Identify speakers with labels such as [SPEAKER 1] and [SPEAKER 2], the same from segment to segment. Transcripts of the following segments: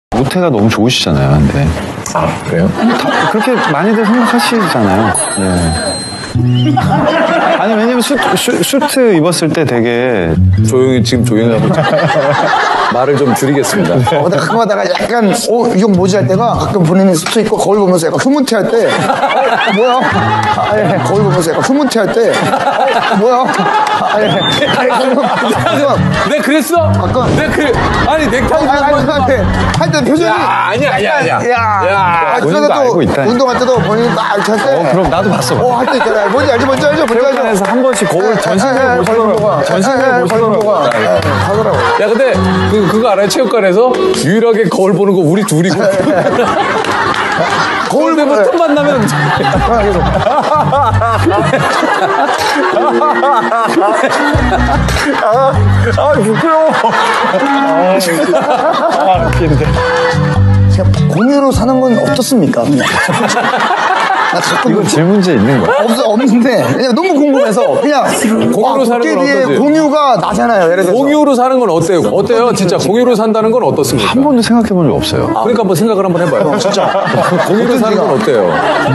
[SPEAKER 1] 모태가 너무 좋으시잖아요, 근데.
[SPEAKER 2] 아, 그래요?
[SPEAKER 1] 그렇게 많이들 생각하시잖아요. 네. 아니, 왜냐면 슈트 입었을 때 되게.
[SPEAKER 2] 지금 조용히 하고 말을 좀 줄이겠습니다.
[SPEAKER 3] 근데 가끔가다가 약간, 이거 뭐지 할 때가 가끔 본인이 수트 입고 거울 보면서 약간 흐뭇해 할 때, 뭐야? 거울 보면서 약간 흐뭇해 할 때, 뭐야?
[SPEAKER 2] 내 그랬어?
[SPEAKER 3] 아까.
[SPEAKER 2] 아니, 넥타이
[SPEAKER 3] 할 때 표정이.
[SPEAKER 2] 아니야.
[SPEAKER 1] 본인도
[SPEAKER 3] 그러다
[SPEAKER 1] 알고
[SPEAKER 3] 또
[SPEAKER 1] 있다니까.
[SPEAKER 3] 운동할 때도 본인이 딱 이렇게 할 때.
[SPEAKER 1] 그럼 나도 봤어.
[SPEAKER 3] 할 때 있잖아요. 뭔지 알죠?
[SPEAKER 1] 체육관에서 한 번씩 거울 전신을 보시더라고. 전신을 보시더라고.
[SPEAKER 3] 하더라고.
[SPEAKER 2] 야, 근데 그거 알아요? 체육관에서 유일하게 거울 보는 거 우리 둘이고. 거울 보면 틈만 나면.
[SPEAKER 1] 부끄러워. 웃긴데.
[SPEAKER 3] 공유로 사는 건 어떻습니까? 나 자꾸
[SPEAKER 1] 이건 질문지에 있는 거야?
[SPEAKER 3] 없는데 그냥 너무 궁금해서 그냥
[SPEAKER 2] 공유로 사는 건
[SPEAKER 3] 도깨비의
[SPEAKER 2] 어떠지?
[SPEAKER 3] 공유가 나잖아요. 예를 들어서
[SPEAKER 2] 공유로 사는 건 어때요? 어때요? 진짜 공유로 산다는 건 어떻습니까?
[SPEAKER 1] 한 번도 생각해 본 적 없어요.
[SPEAKER 2] 그러니까 한번 생각을 한번 해봐요. 진짜. 공유로 사는 건 어때요?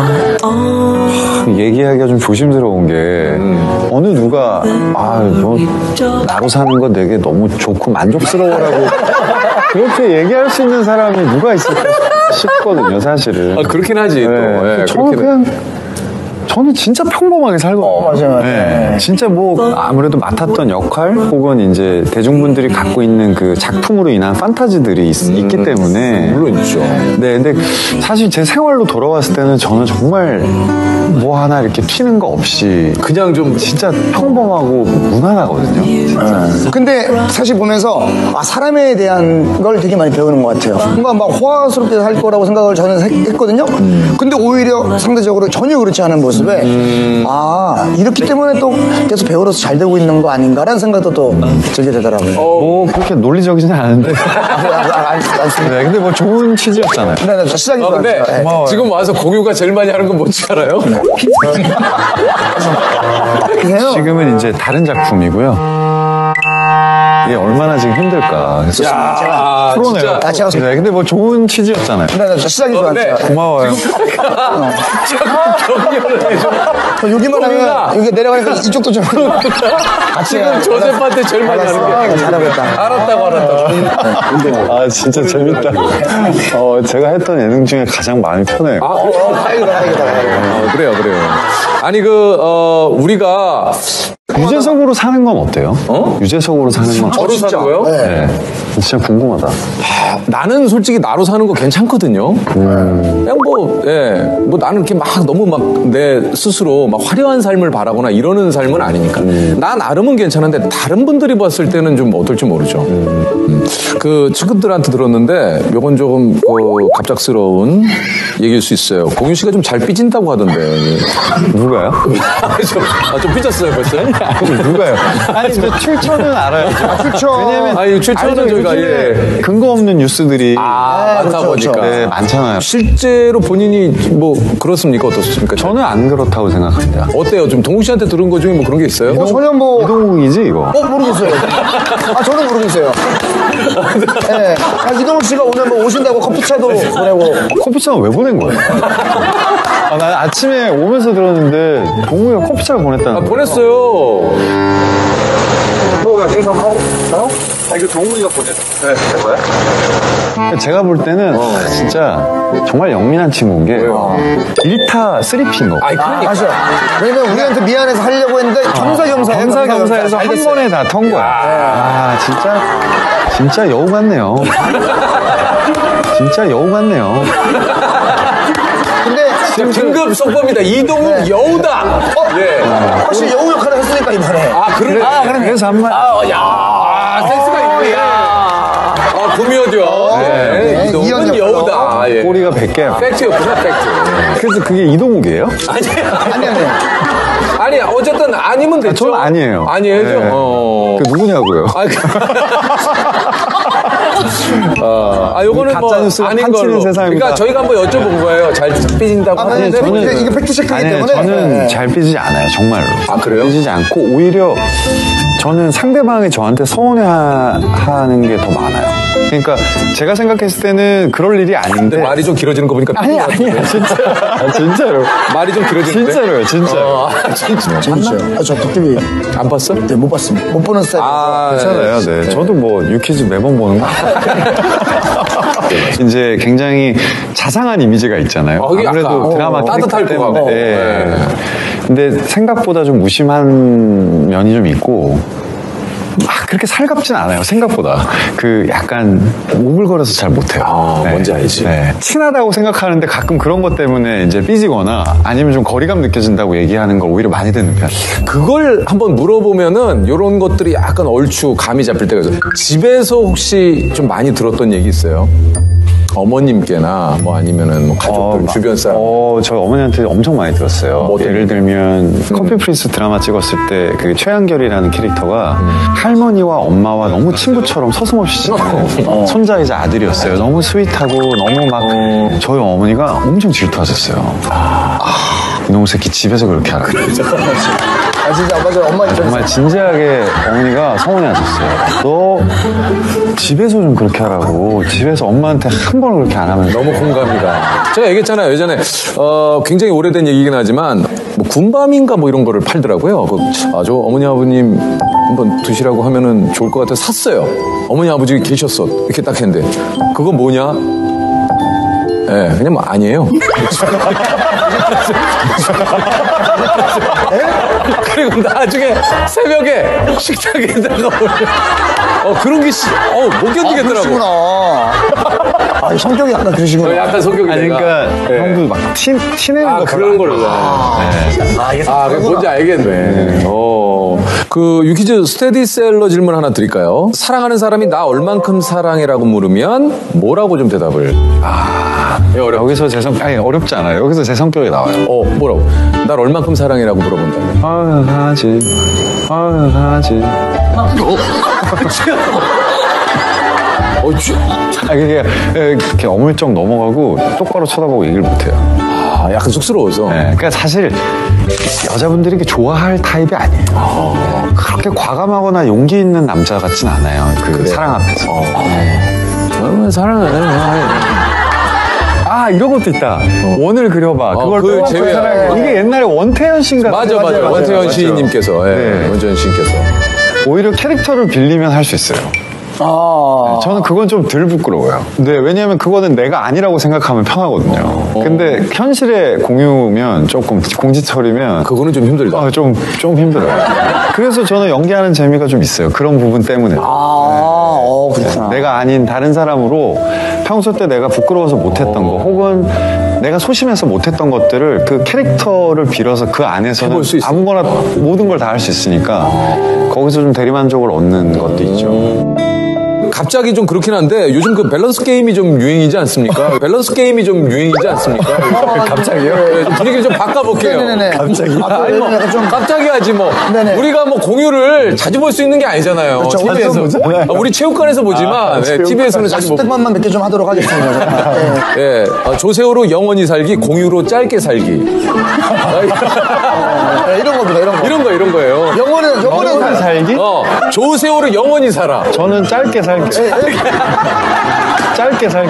[SPEAKER 1] 얘기하기가 좀 조심스러운 게 어느 누가 뭐 나로 사는 건 되게 너무 좋고 만족스러워라고 그렇게 얘기할 수 있는 사람이 누가 있을까 싶거든요, 사실은.
[SPEAKER 2] 그렇긴 하지. 또. 네,
[SPEAKER 1] 저는 진짜 평범하게 살거든요.
[SPEAKER 3] 맞아요.
[SPEAKER 1] 네. 진짜 뭐 아무래도 맡았던 역할 혹은 이제 대중분들이 갖고 있는 그 작품으로 인한 판타지들이 있기 때문에
[SPEAKER 2] 물론 있죠.
[SPEAKER 1] 네, 근데 사실 제 생활로 돌아왔을 때는 저는 정말 뭐 하나 이렇게 튀는 거 없이
[SPEAKER 2] 그냥 좀
[SPEAKER 1] 진짜 평범하고 무난하거든요.
[SPEAKER 3] 근데 사실 보면서 사람에 대한 걸 되게 많이 배우는 것 같아요. 뭔가 막 호화스럽게 할 거라고 생각을 저는 했거든요. 근데 오히려 상대적으로 전혀 그렇지 않은 모습에 이렇게 때문에 또 계속 배우로서 잘 되고 있는 거 아닌가라는 생각도 또 들게 되더라고요.
[SPEAKER 1] 뭐 그렇게 논리적이진 않은데.
[SPEAKER 3] 알겠습니다.
[SPEAKER 1] 네, 근데 뭐 좋은 취지였잖아요.
[SPEAKER 3] 네, 시작이
[SPEAKER 2] 근데
[SPEAKER 3] 좋았어요.
[SPEAKER 2] 지금 와서 공유가 제일 많이 하는 건 뭔지 알아요?
[SPEAKER 1] 지금은 이제 다른 작품이고요. 이게 얼마나 지금 힘들까. 그래서
[SPEAKER 3] 제가
[SPEAKER 1] 풀어내요.
[SPEAKER 3] 제가
[SPEAKER 1] 네, 근데 뭐 좋은 취지였잖아요.
[SPEAKER 3] 네, 시작이 좋았어요.
[SPEAKER 1] 고마워요.
[SPEAKER 3] 여기만 하면 여기 내려가니까 이쪽도 좀
[SPEAKER 2] 지금 조셉한테 제일 많이 하는 게
[SPEAKER 3] 잘하겠다.
[SPEAKER 2] 알았다고.
[SPEAKER 1] 진짜 재밌다. 제가 했던 예능 중에 가장 마음이 편해요.
[SPEAKER 3] 다행이다.
[SPEAKER 2] 그래요. 아니 우리가
[SPEAKER 1] 유재석으로 사는 건 어때요? 유재석으로 사는 건
[SPEAKER 2] 저로 사는 거요?
[SPEAKER 1] 네. 진짜 궁금하다.
[SPEAKER 2] 나는 솔직히 나로 사는 거 괜찮거든요. 그냥 뭐 나는 이렇게 막 너무 막 내 스스로 막 화려한 삶을 바라거나 이러는 삶은 아니니까. 나 나름은 괜찮은데 다른 분들이 봤을 때는 좀 어떨지 모르죠. 그 친구들한테 들었는데 요건 조금 갑작스러운 얘기일 수 있어요. 공유 씨가 좀 잘 삐진다고 하던데.
[SPEAKER 1] 누가요?
[SPEAKER 2] 좀 삐졌어요 벌써?
[SPEAKER 1] 누가요? 아니, 출처는 알아요.
[SPEAKER 3] 출처.
[SPEAKER 1] 왜냐면
[SPEAKER 2] 출처는 저희가
[SPEAKER 1] 근거 없는 뉴스들이
[SPEAKER 2] 많다 보니까.
[SPEAKER 1] 네, 많잖아요.
[SPEAKER 2] 실제로 본인이 뭐 그렇습니까? 어떻습니까?
[SPEAKER 1] 저는 안 그렇다고 생각합니다.
[SPEAKER 2] 어때요? 좀 동욱 씨한테 들은 거 중에 뭐 그런 게 있어요?
[SPEAKER 3] 전혀 뭐
[SPEAKER 1] 이동욱이지 이거?
[SPEAKER 3] 모르겠어요. 저는 모르겠어요. 네. 이동욱 씨가 오늘 뭐 오신다고 커피차도 보내고.
[SPEAKER 1] 커피차는 왜 보낸 거예요? 난 아침에 오면서 들었는데 동욱이가 커피차를 보냈다는 거예요.
[SPEAKER 2] 보냈어요.
[SPEAKER 4] 이거 동훈이가 보냈어요. 거야?
[SPEAKER 1] 제가 볼 때는 진짜 정말 영민한 친구인 게 1타 3피인 거.
[SPEAKER 2] 그러니까.
[SPEAKER 3] 맞아. 왜냐면 우리한테 미안해서 하려고 했는데
[SPEAKER 1] 겸사겸사해서 한 번에 다 턴 거야. 진짜 여우 같네요. 진짜 여우 같네요.
[SPEAKER 3] 근데
[SPEAKER 2] 등급 성범이다. 이동욱 여우다.
[SPEAKER 3] 확실히 여우 역할을 했으니까 이번에.
[SPEAKER 1] 그래서 한 말.
[SPEAKER 2] 센스가 있네. 구미호죠. 이동욱은 여우다.
[SPEAKER 1] 꼬리가 100개야.
[SPEAKER 2] 팩트였구나, 팩트.
[SPEAKER 1] 그래서 그게 이동욱이에요?
[SPEAKER 3] 아니.
[SPEAKER 2] 아니, 어쨌든 아니면 됐죠.
[SPEAKER 1] 저는 아니에요.
[SPEAKER 2] 아니에요.
[SPEAKER 1] 그 누구냐고요?
[SPEAKER 2] 요거는
[SPEAKER 1] 가짜 뉴스가
[SPEAKER 2] 아닌
[SPEAKER 1] 판치는
[SPEAKER 2] 걸로.
[SPEAKER 1] 세상입니다.
[SPEAKER 2] 그러니까 저희가 한번 여쭤본 거예요. 잘 삐진다고 하는데.
[SPEAKER 3] 저는 이게 팩트 체크이기 때문에.
[SPEAKER 1] 저는 잘 삐지지 않아요, 정말로.
[SPEAKER 2] 그래요?
[SPEAKER 1] 삐지지 않고 오히려 저는 상대방이 저한테 서운해하는 게 더 많아요. 그러니까 제가 생각했을 때는 그럴 일이 아닌데.
[SPEAKER 2] 말이 좀 길어지는 거 보니까.
[SPEAKER 1] 아니야, 진짜. 진짜로.
[SPEAKER 2] 말이 좀 길어지는데.
[SPEAKER 1] 진짜로요, 진짜로.
[SPEAKER 2] 진짜.
[SPEAKER 3] 재밌어요. 저 도깨비
[SPEAKER 2] 안 봤어?
[SPEAKER 3] 네, 못 봤습니다. 못 보는 스타일.
[SPEAKER 1] 괜찮아요, 네. 저도 뭐, 유퀴즈 매번 보는 거. 이제 굉장히 자상한 이미지가 있잖아요. 아무래도 드라마
[SPEAKER 2] 따뜻할 것 같고.
[SPEAKER 1] 네. 근데 생각보다 좀 무심한 면이 좀 있고, 그렇게 살갑진 않아요, 생각보다. 약간, 오글거려서 잘 못해요. 네.
[SPEAKER 2] 뭔지 알지.
[SPEAKER 1] 네. 친하다고 생각하는데 가끔 그런 것 때문에 이제 삐지거나 아니면 좀 거리감 느껴진다고 얘기하는 걸 오히려 많이 듣는 편.
[SPEAKER 2] 그걸 한번 물어보면은 이런 것들이 약간 얼추 감이 잡힐 때가 있어요. 집에서 혹시 좀 많이 들었던 얘기 있어요? 어머님께나 뭐 아니면은 뭐 가족들 주변 사람.
[SPEAKER 1] 저 어머니한테 엄청 많이 들었어요. 예를 들면 커피 프린스 드라마 찍었을 때 그 최한결이라는 캐릭터가 할머니와 엄마와 너무 친구처럼 서슴없이 지내고 손자이자 아들이었어요. 너무 스윗하고 너무 막 저희 어머니가 엄청 질투하셨어요. 이놈의 새끼 집에서 그렇게 하라.
[SPEAKER 3] 진짜 맞아요. 엄마 입장에서.
[SPEAKER 1] 정말 진지하게 어머니가 서운해하셨어요. 너 집에서 좀 그렇게 하라고. 집에서 엄마한테 한 번을 그렇게 안 하면
[SPEAKER 2] 너무 공감이다. 제가 얘기했잖아요. 예전에 굉장히 오래된 얘기긴 하지만 뭐 군밤인가 뭐 이런 거를 팔더라고요. 저 어머니 아버님 한번 드시라고 하면은 좋을 것 같아서 샀어요. 어머니 아버지 계셨어. 이렇게 딱 했는데 그건 뭐냐? 예, 그냥 뭐 아니에요. 그리고 나중에 새벽에 식탁에다가 그런 게 못 견디겠더라고.
[SPEAKER 3] 그러시구나. 성격이 약간 그러시구나.
[SPEAKER 2] 약간 성격이
[SPEAKER 1] 그러니까 형도 막 티내는 거
[SPEAKER 2] 그런 걸로. 뭔지 알겠네. 그 유퀴즈 스테디셀러 질문 하나 드릴까요? 사랑하는 사람이 나 얼만큼 사랑해라고 물으면 뭐라고 좀 대답을?
[SPEAKER 1] 여기서 어렵지 않아요. 여기서 제 성격이 나와요.
[SPEAKER 2] 뭐라고? 날 얼만큼 사랑해라고 물어본다면?
[SPEAKER 1] 사랑하지. 그게 이렇게 어물쩍 넘어가고 똑바로 쳐다보고 얘기를 못해요.
[SPEAKER 2] 약간 쑥스러워서.
[SPEAKER 1] 네, 그러니까 사실 여자분들이 이렇게 좋아할 타입이 아니에요. 그렇게 과감하거나 용기 있는 남자 같진 않아요. 사랑 앞에서.
[SPEAKER 2] 사랑해.
[SPEAKER 1] 이런 것도 있다. 원을 그려봐. 그걸
[SPEAKER 2] 제외하고.
[SPEAKER 1] 이게 옛날에 원태현 씨인가?
[SPEAKER 2] 맞아. 원태현 시인님께서. 원태현 시인께서.
[SPEAKER 1] 오히려 캐릭터를 빌리면 할 수 있어요. 저는 그건 좀 덜 부끄러워요. 네, 왜냐하면 그거는 내가 아니라고 생각하면 편하거든요. 근데 현실에 공유면 조금 공지처리면
[SPEAKER 2] 그거는 좀 힘들다.
[SPEAKER 1] 좀 힘들어요. 그래서 저는 연기하는 재미가 좀 있어요. 그런 부분 때문에.
[SPEAKER 3] 그렇구나.
[SPEAKER 1] 내가 아닌 다른 사람으로 평소 때 내가 부끄러워서 못했던 거 혹은 내가 소심해서 못했던 것들을 그 캐릭터를 빌어서 그 안에서는 아무거나 모든 걸 다 할 수 있으니까 거기서 좀 대리만족을 얻는 것도 있죠.
[SPEAKER 2] 갑자기 좀 그렇긴 한데 요즘 그 밸런스 게임이 좀 유행이지 않습니까?
[SPEAKER 1] 갑자기요?
[SPEAKER 2] 네, 분위기를 좀 바꿔볼게요.
[SPEAKER 3] 네네네.
[SPEAKER 1] 갑자기?
[SPEAKER 2] 갑자기 하지 뭐.
[SPEAKER 3] 네네.
[SPEAKER 2] 우리가 뭐 공유를 자주 볼 수 있는 게 아니잖아요.
[SPEAKER 3] 그렇죠.
[SPEAKER 2] TV에서. 우리 체육관에서 보지만 TV에서는 자주 못.
[SPEAKER 3] 스택만만 몇 개 좀 하도록 하겠습니다.
[SPEAKER 2] 예, 조세호로 영원히 살기, 공유로 짧게 살기.
[SPEAKER 3] 이런 겁니다.
[SPEAKER 2] 이런 거예요.
[SPEAKER 3] 영원히
[SPEAKER 1] 살기?
[SPEAKER 2] 조세호로 영원히 살아.
[SPEAKER 1] 저는 짧게 살게. 짧게 살게.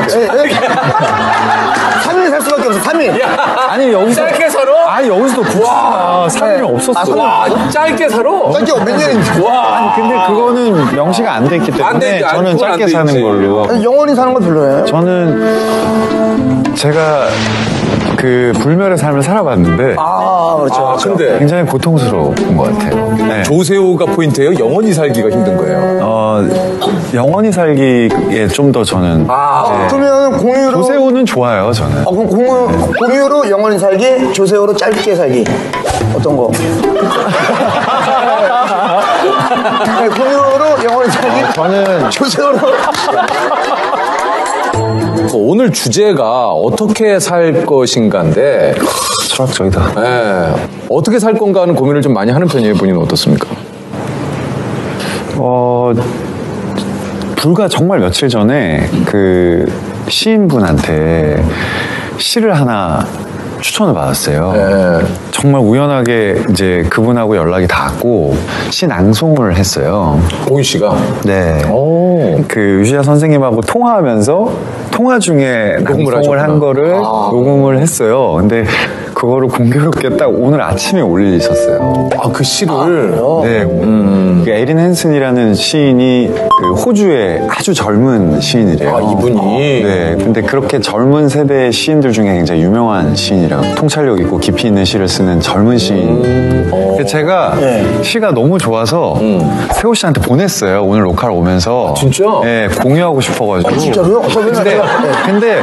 [SPEAKER 3] 3일 살 수밖에 없어. 3일.
[SPEAKER 1] 아니 여기서
[SPEAKER 2] 짧게 살아?
[SPEAKER 1] 여기서도 3일이 없었어.
[SPEAKER 2] 와, 짧게 살아?
[SPEAKER 3] 짧게 몇 년인지.
[SPEAKER 2] 와.
[SPEAKER 1] 근데 그거는 명시가 안 돼 있기 때문에 저는 짧게 사는 걸로.
[SPEAKER 3] 영원히 사는 거 별로예요.
[SPEAKER 1] 저는 제가 그 불멸의 삶을 살아봤는데
[SPEAKER 3] 그렇죠.
[SPEAKER 2] 근데
[SPEAKER 1] 굉장히 고통스러운 것 같아요. 네.
[SPEAKER 2] 조세호가 포인트예요? 영원히 살기가 힘든 거예요?
[SPEAKER 1] 영원히 살기에 좀 더 저는
[SPEAKER 3] 그러면 공유로
[SPEAKER 1] 조세호는 좋아요. 저는.
[SPEAKER 3] 그럼 공유로 영원히 살기, 조세호로 짧게 살기. 어떤 거? 공유로 영원히 살기.
[SPEAKER 1] 저는
[SPEAKER 3] 조세호로.
[SPEAKER 2] 오늘 주제가 어떻게 살 것인가인데
[SPEAKER 1] 철학적이다.
[SPEAKER 2] 어떻게 살 건가 하는 고민을 좀 많이 하는 편이에요. 본인은 어떻습니까?
[SPEAKER 1] 불과 정말 며칠 전에 그 시인분한테 시를 하나 추천을 받았어요.
[SPEAKER 2] 네.
[SPEAKER 1] 정말 우연하게 이제 그분하고 연락이 닿았고 시 낭송을 했어요.
[SPEAKER 2] 공유 씨가.
[SPEAKER 1] 네.
[SPEAKER 2] 오.
[SPEAKER 1] 그 유시아 선생님하고 통화하면서 통화 중에 낭송을 한 거를 녹음을 했어요. 근데 그거를 공교롭게 딱 오늘 아침에 올리셨어요.
[SPEAKER 2] 아, 그 시를.
[SPEAKER 1] 네. 그 에린 헨슨이라는 시인이 그 호주의 아주 젊은 시인이래요.
[SPEAKER 2] 아, 이분이.
[SPEAKER 1] 네. 근데 그렇게 젊은 세대의 시인들 중에 굉장히 유명한 시인이라고 통찰력 있고 깊이 있는 시를 쓰는 젊은 시인. 근데 제가 시가 너무 좋아서 세호 씨한테 보냈어요. 오늘 로컬 오면서.
[SPEAKER 2] 진짜?
[SPEAKER 1] 네. 공유하고 싶어가지고.
[SPEAKER 3] 진짜로요?
[SPEAKER 1] 근데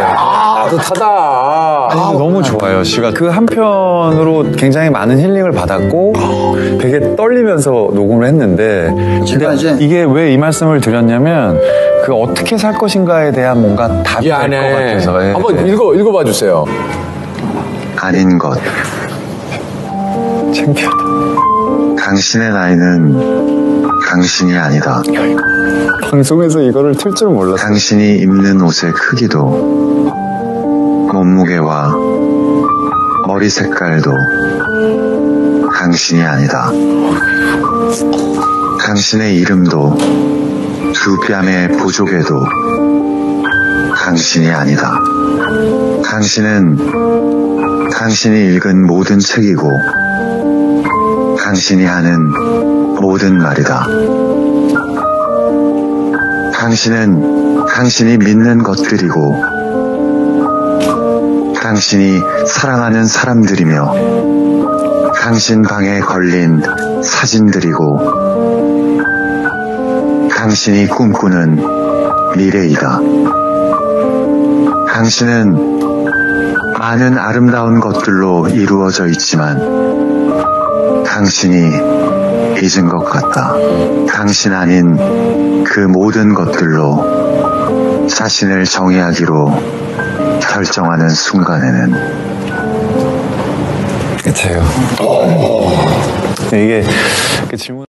[SPEAKER 2] 따뜻하다.
[SPEAKER 1] 아니, 너무 좋아요. 시가 그 한편으로 굉장히 많은 힐링을 받았고 되게 떨리면서 녹음을 했는데
[SPEAKER 3] 제가 이제
[SPEAKER 1] 이게 왜 이 말씀을 드렸냐면 그 어떻게 살 것인가에 대한 뭔가 답이 될 것 같아서. 예.
[SPEAKER 2] 한번 읽어봐 주세요.
[SPEAKER 5] 아닌 것.
[SPEAKER 1] 창피하다.
[SPEAKER 5] 당신의 나이는 당신이 아니다.
[SPEAKER 1] 방송에서 이거를 틀 줄 몰랐어요.
[SPEAKER 5] 당신이 입는 옷의 크기도 몸무게와 머리 색깔도 당신이 아니다. 당신의 이름도 두 뺨의 보조개도 당신이 아니다. 당신은 당신이 읽은 모든 책이고 당신이 하는 모든 말이다. 당신은 당신이 믿는 것들이고 당신이 사랑하는 사람들이며 당신 방에 걸린 사진들이고 당신이 꿈꾸는 미래이다. 당신은 많은 아름다운 것들로 이루어져 있지만 당신이 잊은 것 같다. 당신 아닌 그 모든 것들로 자신을 정의하기로 결정하는 순간에는
[SPEAKER 1] 그치요. 이게 그 질문